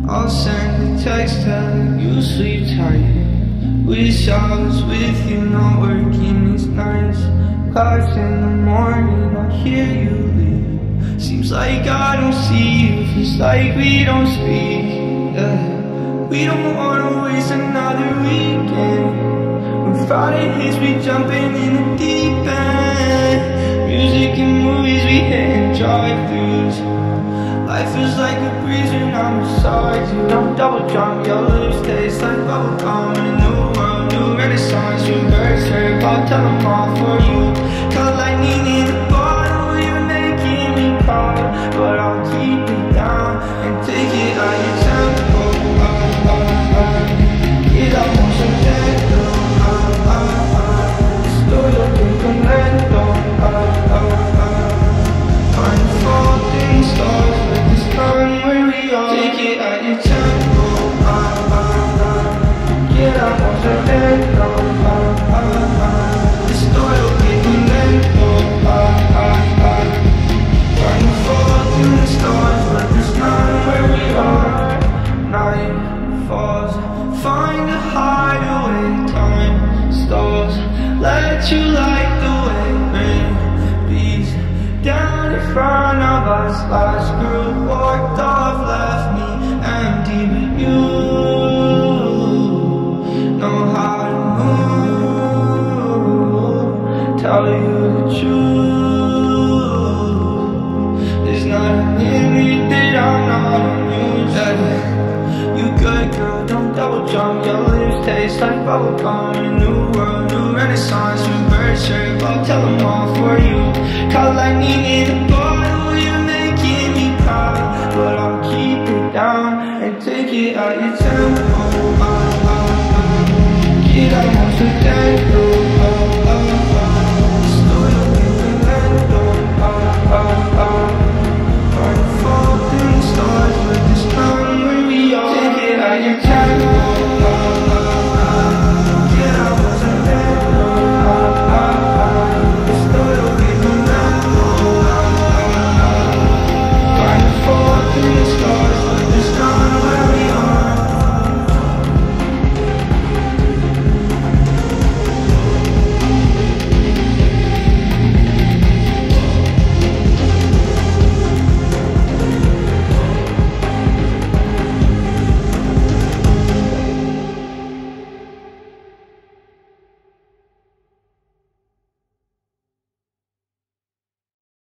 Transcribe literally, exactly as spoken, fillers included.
I'll send a text telling you sleep tight. Wish I was with you, not working these nights. Class in the morning, I hear you leave. Seems like I don't see you, feels like we don't speak, yeah. We don't wanna waste another weekend. When Friday hits, we jumping in the deep end. Music and movies, we hitting drive-thrus. Life is like a breeze when I'm beside you. I'm double drunk, your lips taste like bubblegum. In a new world, new renaissance, new birds chirp, I'll tell them all for you. Call lightning in the bottle, you're making me call. But I'll keep it down and take it at your tempo. uh, uh, uh. Get up on some tempo. uh, uh, uh. Estoy loco lento. uh, uh, uh. Find the falling stars with this time where we are. Take it at your tempo. uh, uh, uh. Get up on some tempo. uh, uh, uh. Estoy loco lento. uh, uh, uh. Find the falling stars with this time where we are. Night falls, find a hideaway, time stalls. Let you light the way, rain beats down in front of us. Last group walked off, left me empty, but you know how to move. Tell you the truth, there's not a minute that I'm not on you. You good girl, don't double jump. Your lips taste like bubblegum. In a new world, new renaissance, new bird chirp, I'll tell them all for you. Call lightning in the ball.